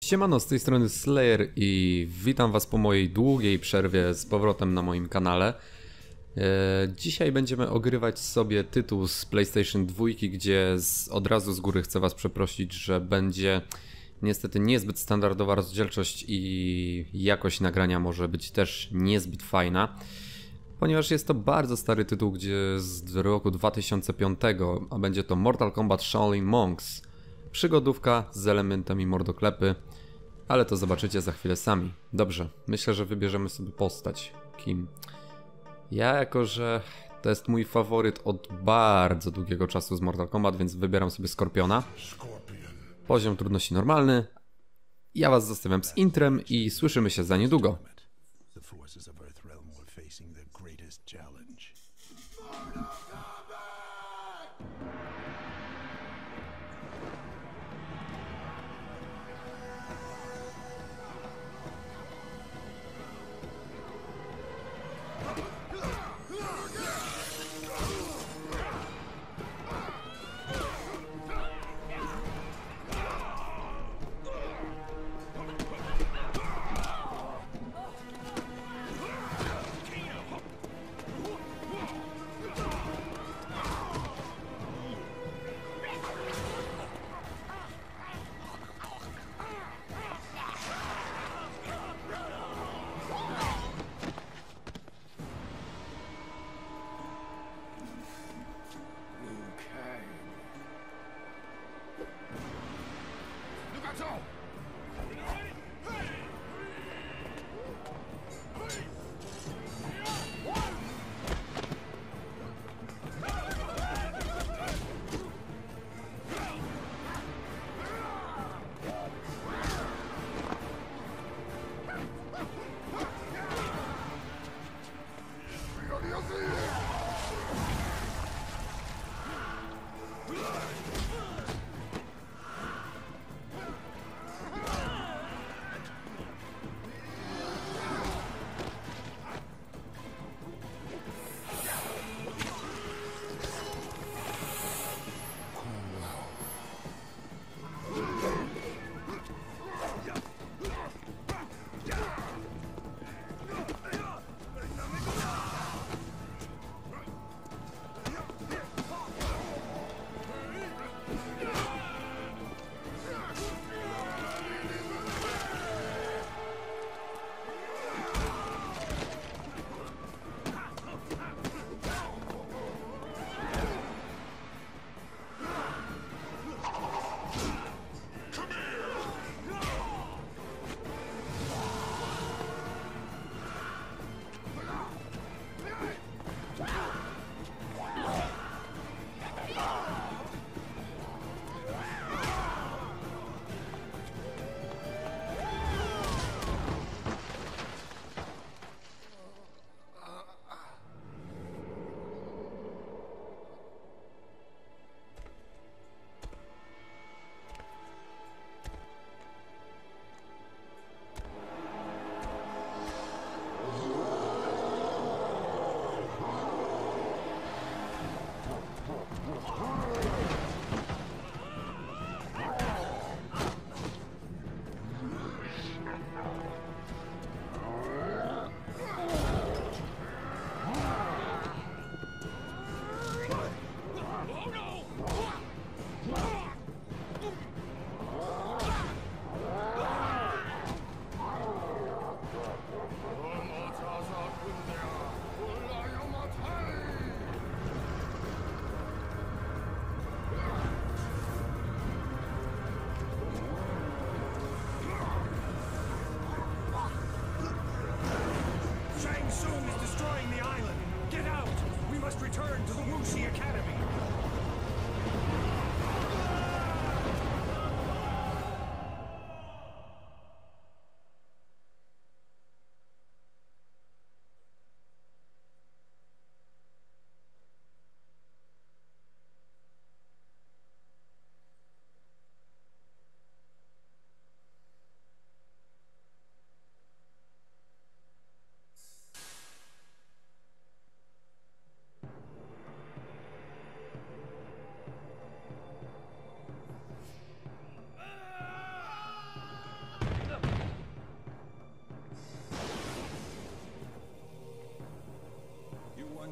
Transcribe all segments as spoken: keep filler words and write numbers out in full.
Siemano, z tej strony Slayer i witam was po mojej długiej przerwie z powrotem na moim kanale. Eee, dzisiaj będziemy ogrywać sobie tytuł z PlayStation dwa, gdzie z, od razu z góry chcę was przeprosić, że będzie niestety niezbyt standardowa rozdzielczość i jakość nagrania może być też niezbyt fajna. Ponieważ jest to bardzo stary tytuł, gdzie z roku dwa tysiące piątego, a będzie to Mortal Kombat Shaolin Monks. Przygodówka z elementami mordoklepy, ale to zobaczycie za chwilę sami. Dobrze, myślę, że wybierzemy sobie postać. Kim? Ja, jako że to jest mój faworyt od bardzo długiego czasu z Mortal Kombat, więc wybieram sobie Skorpiona. Poziom trudności normalny. Ja was zostawiam z intrem i słyszymy się za niedługo.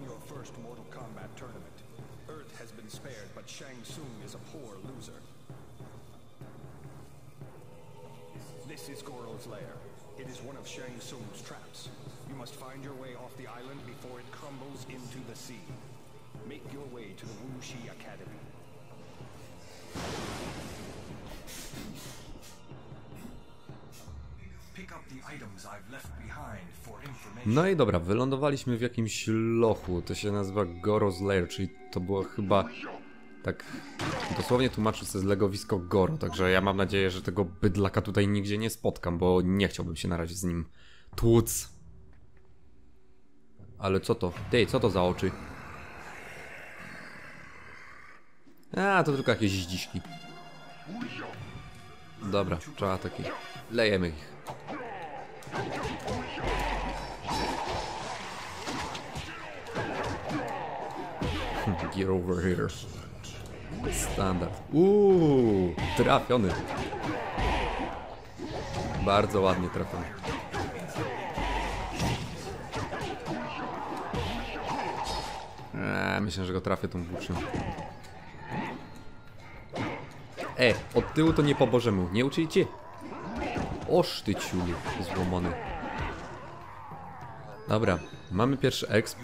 your first Mortal Kombat tournament. Earth has been spared, but Shang Tsung is a poor loser. This is Goro's lair. It is one of Shang Tsung's traps. You must find your way off the island before it crumbles into the sea. Make your way to the Wu Shi Academy. Pick up the items I've left behind for information. No i dobra, wylądowaliśmy w jakimś lochu. To się nazywa Goro's Lair, czyli to było chyba... Tak dosłownie tłumacząc, to jest legowisko Goro, także ja mam nadzieję, że tego bydlaka tutaj nigdzie nie spotkam, bo nie chciałbym się na razie z nim tłuc. Ale co to? Ty, co to za oczy? A, to tylko jakieś zdziszki. Dobra, trzeba taki... Lejemy ich. Get over here. Standard. Uuu, trafiony. Bardzo ładnie trafiony. Eee, myślę, że go trafię tą włócznią. E, od tyłu to nie po bożemu. Nie uczyjcie? Oż ty ciulu, złomony. Dobra, mamy pierwszy exp.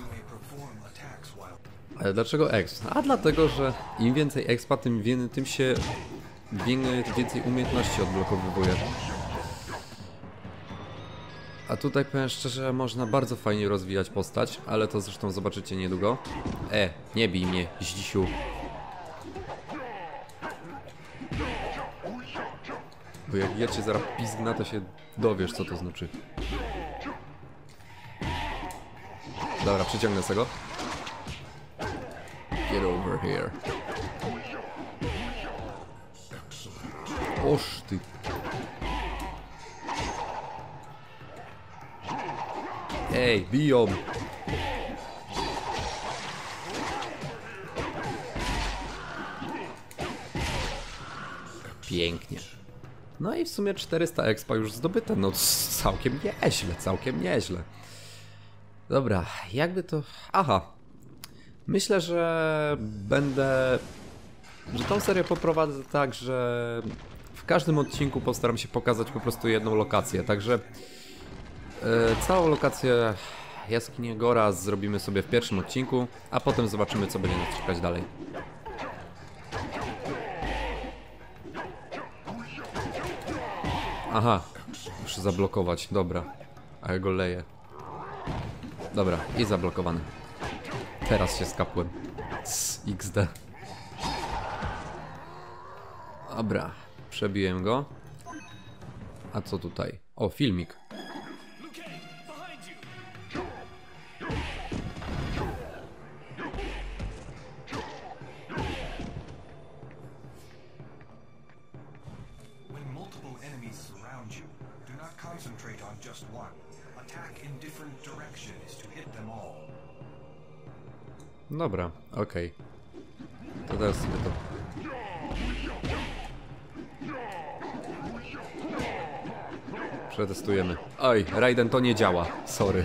Ale dlaczego exp? A dlatego, że im więcej expa, tym, wie, tym się więcej umiejętności odblokowuje. A tutaj powiem szczerze, można bardzo fajnie rozwijać postać, ale to zresztą zobaczycie niedługo. E, nie bij mnie, zdzisiu. Bo jak ja cię zaraz pizgna, to się dowiesz, co to znaczy. Dobra, przyciągnę tego. Get over here. Oż ty. Ej, biją. Pięknie. No i w sumie czterysta expa już zdobyte. No całkiem nieźle, całkiem nieźle. Dobra, jakby to... Aha. Myślę, że będę... Że tą serię poprowadzę tak, że w każdym odcinku postaram się pokazać po prostu jedną lokację. Także yy, całą lokację jaskini Gora zrobimy sobie w pierwszym odcinku, a potem zobaczymy, co będzie nas czekać dalej. Aha, muszę zablokować, dobra. A ja go leję. Dobra, i zablokowany. Teraz się skapłem. Z iks de. Dobra, przebiłem go. A co tutaj? O, filmik. When multiple enemies surround you, do not concentrate on just one. Attack in different directions to hit them all. Dobra, okej. Okay. To teraz sobie to... Przetestujemy. Oj, Raiden to nie działa. Sorry.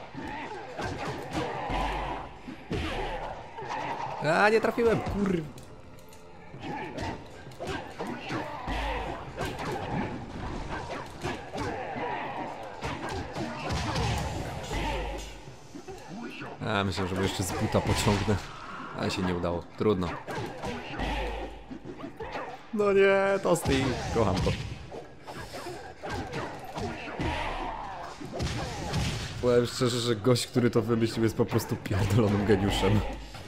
A, nie trafiłem, kur... A, myślę, że jeszcze z buta pociągnę. Ale się nie udało. Trudno. No nie, to Sting. Kocham to. Powiem szczerze, że gość, który to wymyślił, jest po prostu pierdolonym geniuszem.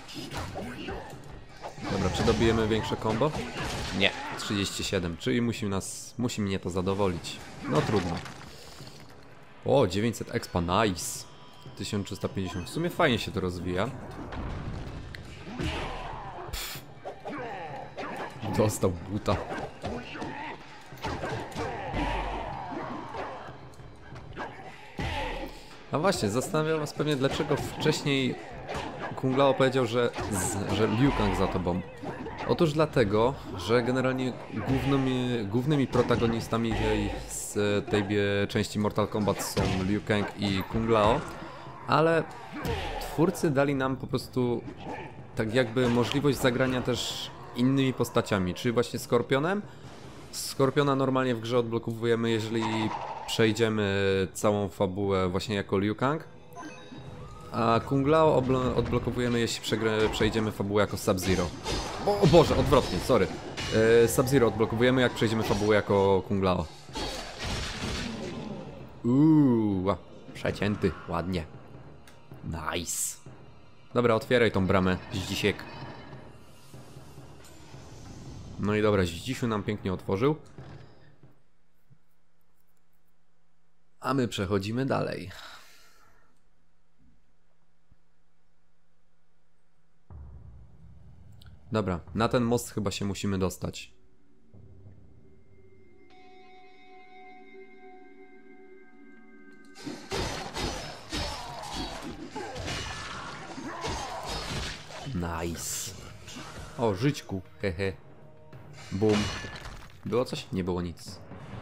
Dobra, czy dobijemy większe combo? Nie. trzydzieści siedem, czyli musi nas, musi mnie to zadowolić. No trudno. O, dziewięćset expa, nice. tysiąc trzysta pięćdziesiąt. W sumie fajnie się to rozwija. Pff. Dostał buta. A właśnie, zastanawiam was pewnie, dlaczego wcześniej Kung Lao powiedział, że, z, że Liu Kang za tobą. Otóż dlatego, że generalnie głównymi, głównymi protagonistami tej, z tej części Mortal Kombat są Liu Kang i Kung Lao, ale twórcy dali nam po prostu tak jakby możliwość zagrania też innymi postaciami, czyli właśnie Skorpionem. Skorpiona normalnie w grze odblokowujemy, jeżeli przejdziemy całą fabułę właśnie jako Liu Kang. A Kung Lao odblokowujemy, jeśli przejdziemy fabułę jako Sub-Zero. O, o Boże, odwrotnie, sorry. Yy, Sub-Zero odblokowujemy, jak przejdziemy fabułę jako Kung Lao. Uuu, przecięty, ładnie. Nice. Dobra, otwieraj tą bramę, Zdzisiek. No i dobra, Zdzisiu nam pięknie otworzył. A my przechodzimy dalej. Dobra, na ten most chyba się musimy dostać. Nice. O, żyćku, hehe. Bum. Było coś? Nie było nic.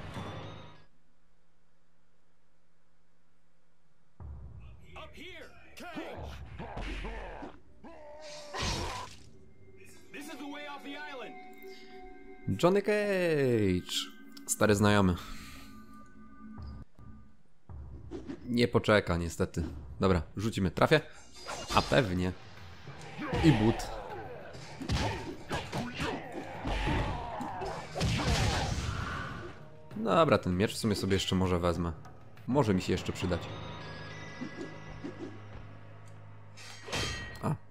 Johnny Cage. Stary znajomy. Nie poczeka niestety. Dobra, rzucimy. Trafię? A pewnie. I but. Dobra, ten miecz w sumie sobie jeszcze może wezmę. Może mi się jeszcze przydać. A.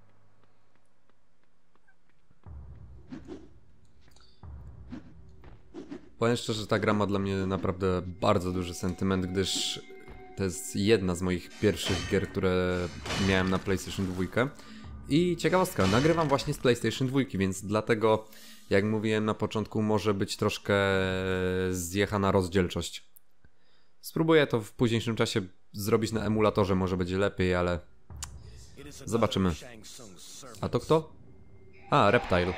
Powiem szczerze, że ta gra ma dla mnie naprawdę bardzo duży sentyment, gdyż to jest jedna z moich pierwszych gier, które miałem na PlayStation dwa. I ciekawostka, nagrywam właśnie z PlayStation dwa, więc dlatego, jak mówiłem na początku, może być troszkę zjechana rozdzielczość. Spróbuję to w późniejszym czasie zrobić na emulatorze, może będzie lepiej, ale zobaczymy. A to kto? A, Reptile.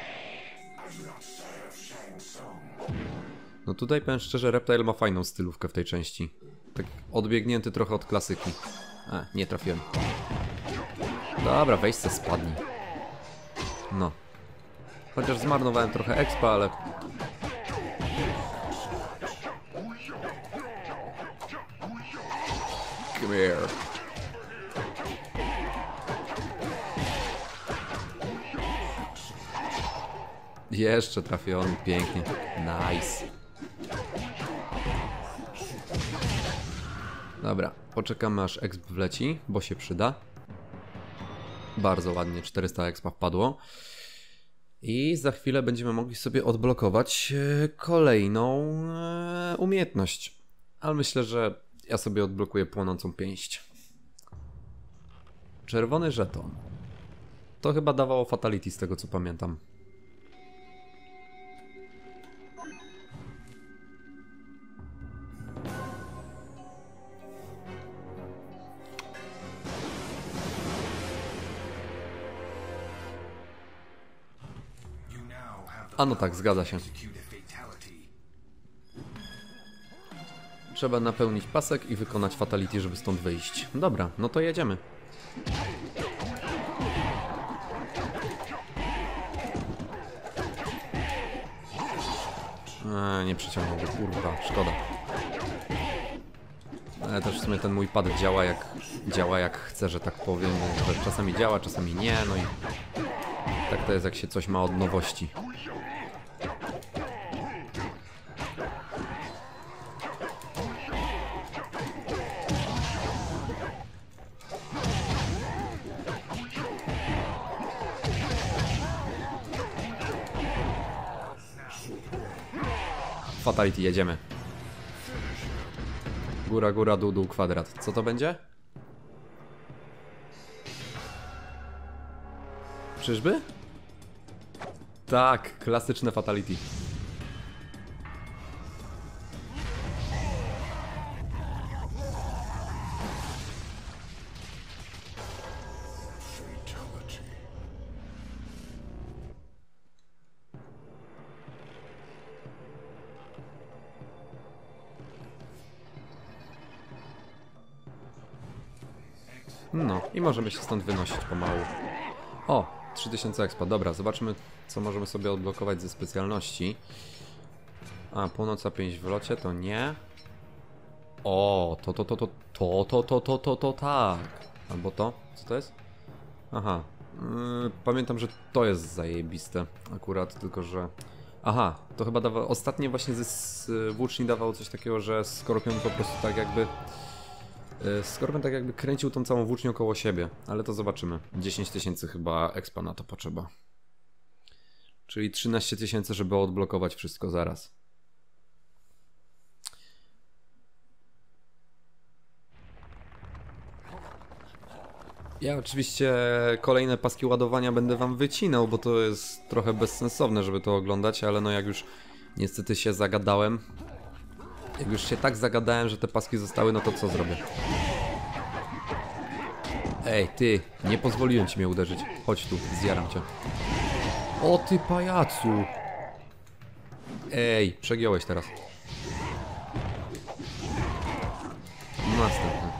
No tutaj powiem szczerze, Reptile ma fajną stylówkę w tej części. Tak odbiegnięty trochę od klasyki. A, nie trafiłem. Dobra, weź se spadnij. No. Chociaż zmarnowałem trochę expa, ale... Come here. Jeszcze trafiony, pięknie. Nice. Dobra, poczekamy aż exp wleci, bo się przyda. Bardzo ładnie, czterysta expa wpadło. I za chwilę będziemy mogli sobie odblokować kolejną umiejętność. Ale myślę, że ja sobie odblokuję płonącą pięść. Czerwony żeton. To chyba dawało fatality z tego co pamiętam. A no tak, zgadza się. Trzeba napełnić pasek i wykonać fatality, żeby stąd wyjść. Dobra, no to jedziemy. Eee, nie przyciągnął go, kurwa, szkoda. Ale też w sumie ten mój pad działa jak, działa jak chcę, że tak powiem. Że czasami działa, czasami nie, no i tak to jest, jak się coś ma od nowości. Fatality, jedziemy. Góra, góra, dół, dół, kwadrat. Co to będzie? Czyżby? Tak, klasyczne fatality. No i możemy się stąd wynosić pomału. O, trzy tysiące expa, dobra, zobaczmy co możemy sobie odblokować ze specjalności. A, północ A pięć w locie, to nie. O, to, to, to, to, to, to, to, to, to, to, tak. Albo to, co to jest? Aha, yy, pamiętam, że to jest zajebiste akurat, tylko że... Aha, to chyba dawa... ostatnie właśnie ze włóczni dawało coś takiego, że Skorpion po prostu tak jakby... Yy, Skorpion tak jakby kręcił tą całą włócznię około siebie, ale to zobaczymy. dziesięć tysięcy chyba expa na to potrzeba. Czyli trzynaście tysięcy, żeby odblokować wszystko zaraz. Ja oczywiście kolejne paski ładowania będę wam wycinał, bo to jest trochę bezsensowne, żeby to oglądać, ale no jak już niestety się zagadałem, jak już się tak zagadałem, że te paski zostały, no to co zrobię? Ej, ty, nie pozwoliłem ci mnie uderzyć. Chodź tu, zjaram cię. O ty pajacu! Ej, przegiąłeś teraz. Następny.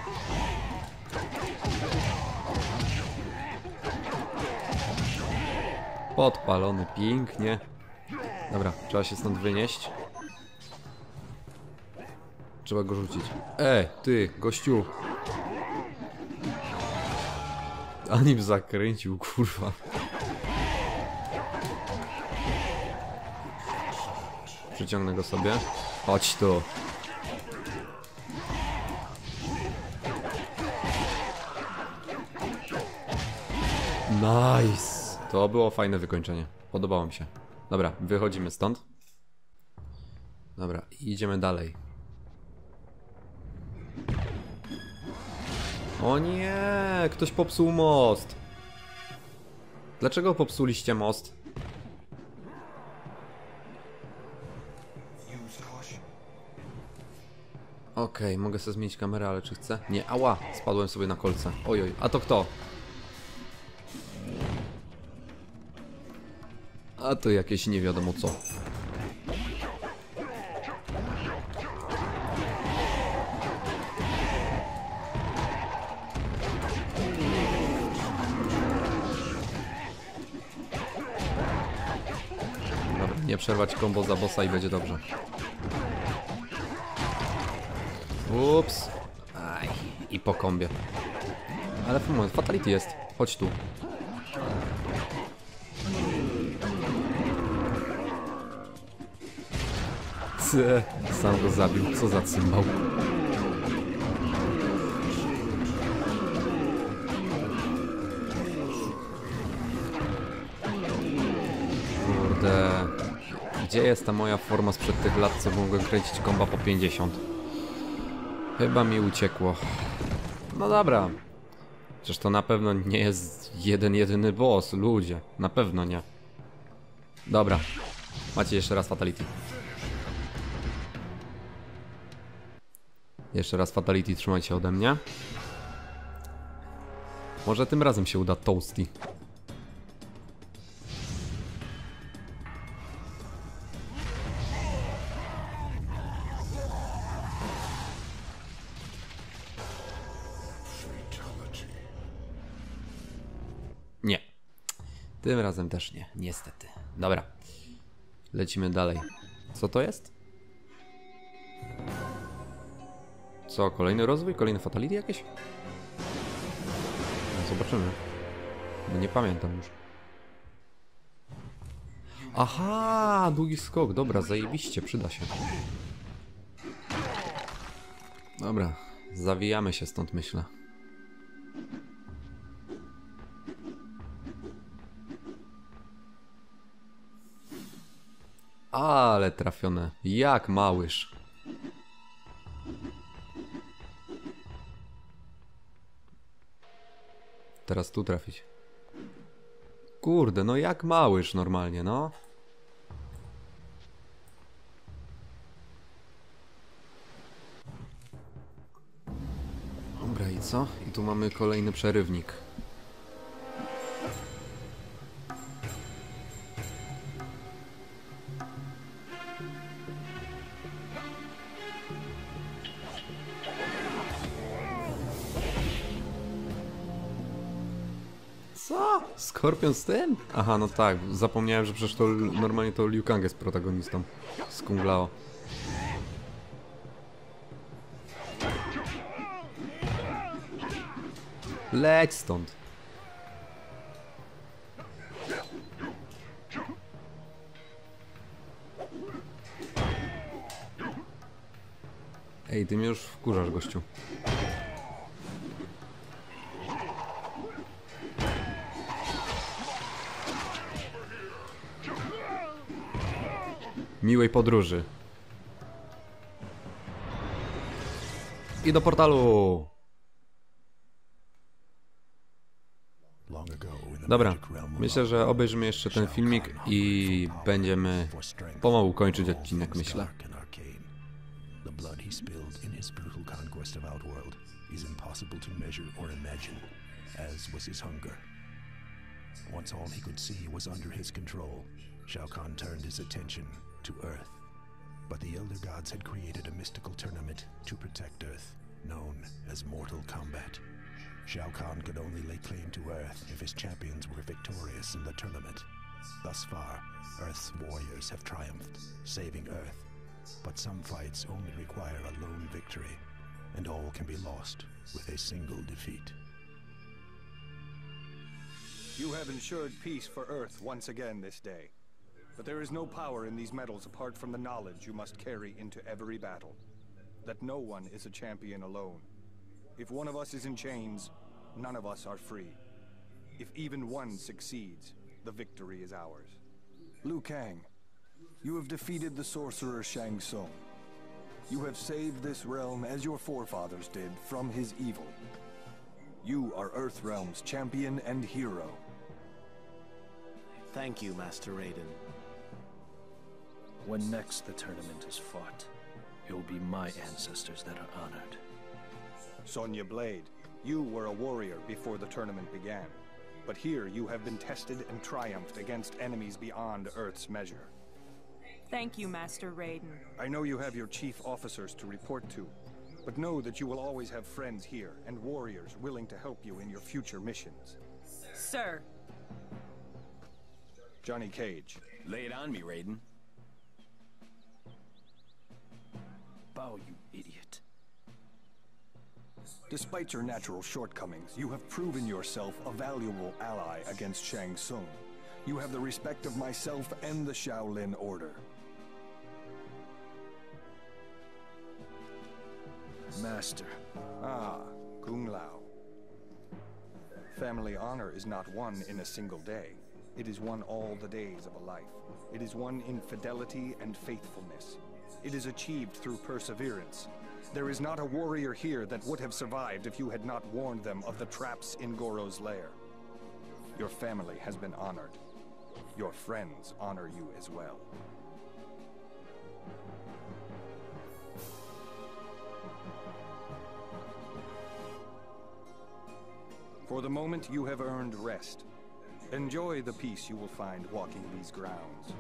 Podpalony, pięknie. Dobra, trzeba się stąd wynieść. Trzeba go rzucić. Ej, ty, gościu. A nim zakręcił, kurwa. Przyciągnę go sobie. Chodź tu. Nice. To było fajne wykończenie. Podobało mi się. Dobra, wychodzimy stąd. Dobra, idziemy dalej. O nie, ktoś popsuł most. Dlaczego popsuliście most? Okej, okay, mogę sobie zmienić kamerę, ale czy chcę? Nie, ała, spadłem sobie na kolce. Ojoj, a to kto? A to jakieś nie wiadomo co. Dobra, nie przerwać combo za bossa i będzie dobrze. Ups. Aj, i po kombie. Ale w moment, fatality jest. Chodź tu. C, sam go zabił. Co za cymbał. Kurde. Gdzie jest ta moja forma sprzed tych lat, co mogłem kręcić komba po pięćdziesiąt? Chyba mi uciekło. No dobra. Przecież to na pewno nie jest jeden, jedyny boss, ludzie. Na pewno nie. Dobra. Macie jeszcze raz fatality. Jeszcze raz fatality, trzymajcie się ode mnie. Może tym razem się uda toasty. Nie. Tym razem też nie, niestety. Dobra. Lecimy dalej. Co to jest? Co, kolejny rozwój? Kolejny fatality jakieś? No, zobaczymy. No nie pamiętam już. Aha, długi skok. Dobra, zajebiście, przyda się. Dobra, zawijamy się stąd, myślę. Ale trafione. Jak małyż. Teraz tu trafić. Kurde, no jak małyż normalnie, no. Dobra, i co? I tu mamy kolejny przerywnik. Co? Skorpion z tym? Aha, no tak, zapomniałem, że przecież to normalnie to Liu Kang jest protagonistą z Kung Lao. Leć stąd. Ej, ty mnie już wkurzasz, gościu. Miłej podróży. I do portalu. Dobra, myślę, że obejrzymy jeszcze ten filmik i będziemy pomału kończyć odcinek, myślę. The blood he spilled in his brutal conquest of Outworld is impossible to measure or imagine, as was his hunger. Once all he could see was under his control, Shao Kahn turned his attention to Earth. But the Elder Gods had created a mystical tournament to protect Earth, known as Mortal Kombat. Shao Kahn could only lay claim to Earth if his champions were victorious in the tournament. Thus far, Earth's warriors have triumphed, saving Earth. But some fights only require a lone victory, and all can be lost with a single defeat. You have ensured peace for Earth once again this day. But there is no power in these metals apart from the knowledge you must carry into every battle. That no one is a champion alone. If one of us is in chains, none of us are free. If even one succeeds, the victory is ours. Liu Kang, you have defeated the sorcerer Shang Tsung. You have saved this realm as your forefathers did from his evil. You are Earthrealm's champion and hero. Thank you, Master Raiden. When next the tournament is fought, it will be my ancestors that are honored. Sonya Blade, you were a warrior before the tournament began. But here you have been tested and triumphed against enemies beyond Earth's measure. Thank you, Master Raiden. I know you have your chief officers to report to, but know that you will always have friends here and warriors willing to help you in your future missions. Sir. Johnny Cage. Lay it on me, Raiden. Bow, you idiot. Despite your natural shortcomings, you have proven yourself a valuable ally against Shang Tsung. You have the respect of myself and the Shaolin Order. Master. Ah, Kung Lao. Family honor is not won in a single day. It is won all the days of a life. It is won in fidelity and faithfulness. It is achieved through perseverance. There is not a warrior here that would have survived if you had not warned them of the traps in Goro's lair. Your family has been honored. Your friends honor you as well. For the moment, you have earned rest. Enjoy the peace you will find walking these grounds.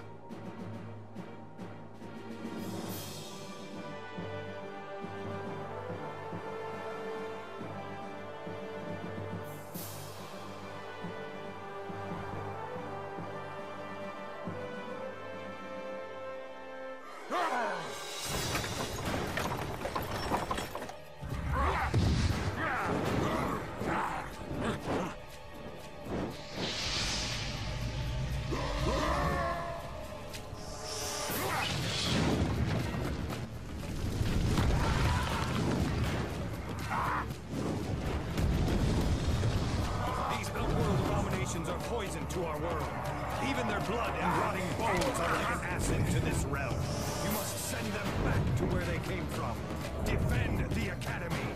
Are poison to our world. Even their blood and rotting bones are like an acid to this realm. You must send them back to where they came from. Defend the Academy.